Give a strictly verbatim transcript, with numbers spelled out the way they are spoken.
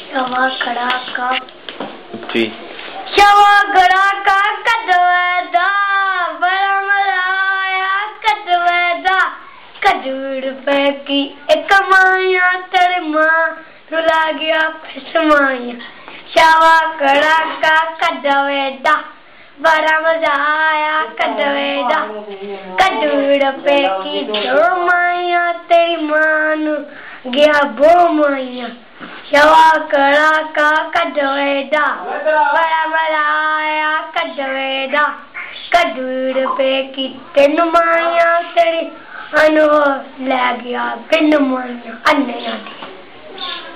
शवा खड़ा का जी शवा खड़ा का कदवेदा बड़ा मजा आया कदवेदा कदूर पे की एक माया तेरे माँ रुला गया फसमाया शवा खड़ा का कदवेदा बड़ा मजा आया कदवेदा कदूर पे की दो माया तेरी माँ गया बो माया शवा खड़ा का कदवेदा बड़ा मजा आया कदवेदा कदूर पे की तेन माया तेरी अनुभव ले गया बिन माया अन्य